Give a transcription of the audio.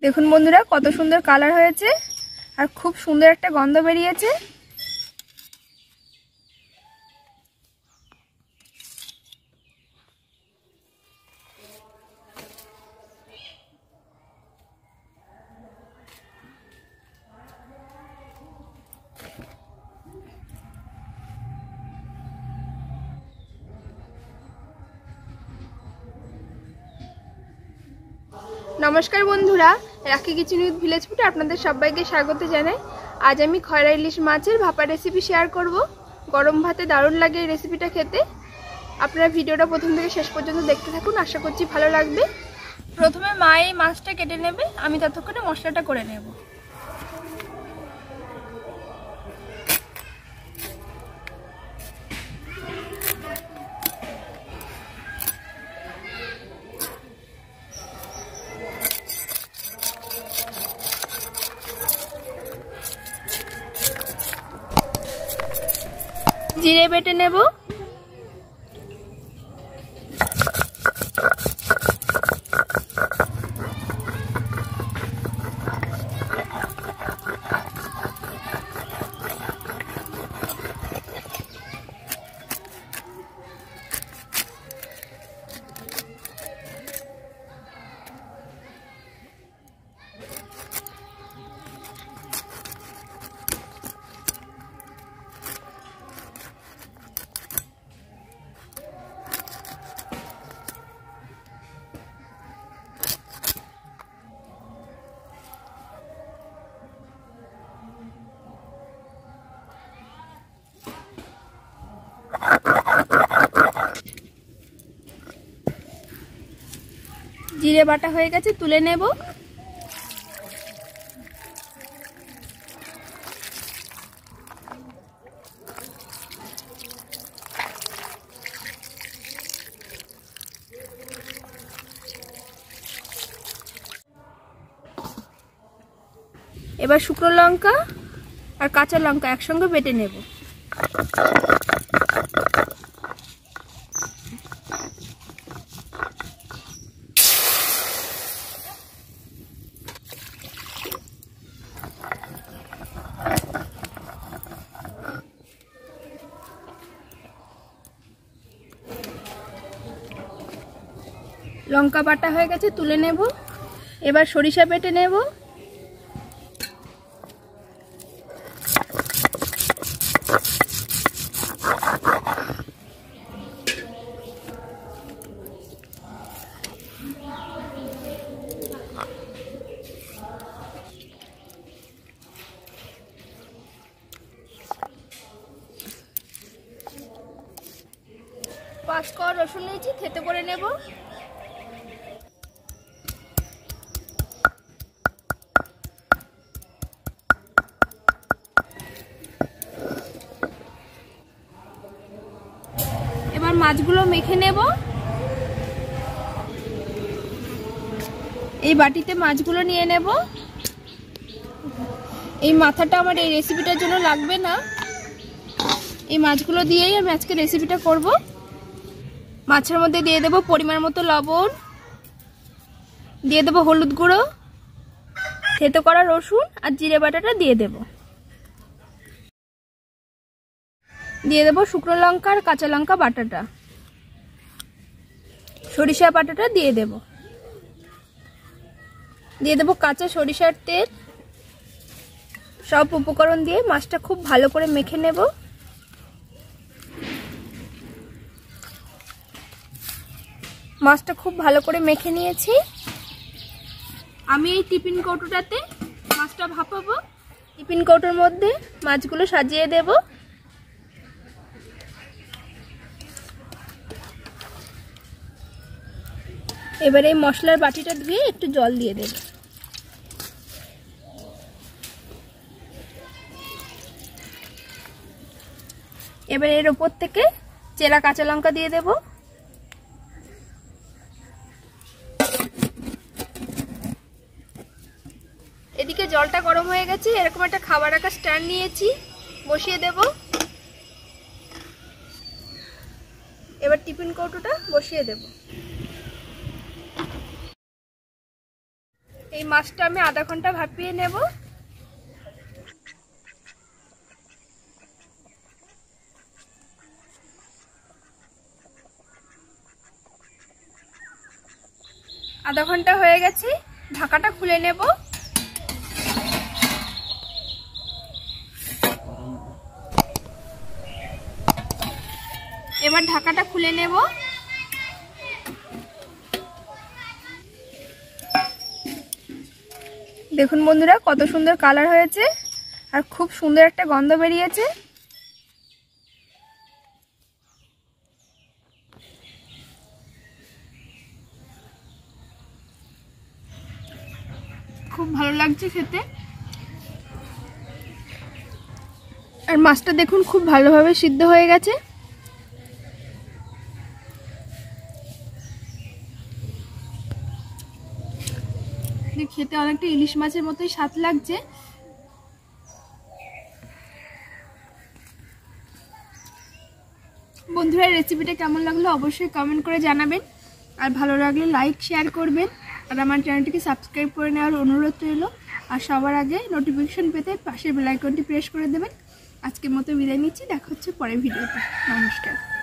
দেখুন বন্ধুরা কত সুন্দর কালার হয়েছে আর খুব সুন্দর একটা গন্ধ বেরিয়েছে। নমস্কার বন্ধুরা, রাখি কিচেন উইথ ভিলেজ ফুড আপনাদের সবাইকে স্বাগত জানাই। আজ আমি খয়রা ইলিশ মাছের ভাপা রেসিপি শেয়ার করব। গরম ভাতে দারুণ লাগে এই রেসিপিটা খেতে। আপনারা ভিডিওটা প্রথম থেকে শেষ পর্যন্ত দেখতে থাকুন, আশা করছি ভালো লাগবে। প্রথমে মা এই মাছটা কেটে নেবে, আমি ততক্ষণে মশলাটা করে নেব। জিরে বেটে নেব, জিরে বাটা হয়ে গেছে, তুলে নেব। এবার শুকনো লঙ্কা আর কাঁচা লঙ্কা একসঙ্গে বেটে নেব। লঙ্কা বাটা হয়ে গেছে, তুলে নেব। এবার সরিষা বেটে নেব। পাঁচ কোয়া রসুন নিয়েছি, থেতো করে নেব। এবার মাছগুলো মেখে নেব। এই বাটিতে মাছগুলো নিয়ে নেব। এই মাথাটা আমার এই রেসিপিটার জন্য লাগবে না, এই মাছগুলো দিয়েই আমি আজকে রেসিপিটা করব। মাছের মধ্যে দিয়ে দেব পরিমাণ মতো লবণ, দিয়ে দেব হলুদ গুঁড়ো, থেতো করা রসুন আর জিরে বাটাটা দিয়ে দেব। দিয়ে দেব শুকনো লঙ্কা আর কাঁচা লঙ্কা বাটাটা, সরিষা বাটাটা দিয়ে দেব। দিয়ে দেব কাঁচা সরিষার তেল। সব উপকরণ দিয়ে মাছটা খুব ভালো করে মেখে নেব। মাছটা খুব ভালো করে মেখে নিয়েছি। আমি এই টিফিন কৌটোটাতে মাছটা ভাপাবো। টিফিন কৌটোর মধ্যে মাছগুলো সাজিয়ে দেব। এবারে এই মশলার বাটিটা ধুয়ে একটু জল দিয়ে দেব। এবার এর উপর থেকে চেরা কাঁচা লঙ্কা দিয়ে দেব। এদিকে জলটা গরম হয়ে গেছে, এরকম একটা খাবার রাখার স্ট্যান্ড নিয়েছি, বসিয়ে দেব। এবার টিফিন কৌটোটা বসিয়ে দেব। এই এই মাছটা আমি আধা ঘন্টা ভাপিয়ে নেব। আধা ঘন্টা হয়ে গেছে, ঢাকাটা খুলে নেব। এবার ঢাকাটা খুলে নেব। দেখুন বন্ধুরা কত সুন্দর কালার হয়েছে আর খুব সুন্দর একটা গন্ধ বেরিয়েছে। খুব ভালো লাগছে খেতে। আর মাছটা দেখুন খুব ভালোভাবে সিদ্ধ হয়ে গেছে। খেতে অনেকটা ইলিশ মাছের মতোই স্বাদ লাগছে। বন্ধুরা রেসিপিটা কেমন লাগলো অবশ্যই কমেন্ট করে জানাবেন, আর ভালো লাগলে লাইক শেয়ার করবেন, আর আমার চ্যানেলটিকে সাবস্ক্রাইব করে নেওয়ার অনুরোধ রইল। আর সবার আগে নোটিফিকেশন পেতে পাশের বেল আইকনটি প্রেস করে দেবেন। আজকের মতো বিদায় নিচ্ছি, দেখা হচ্ছে পরের ভিডিওতে। নমস্কার।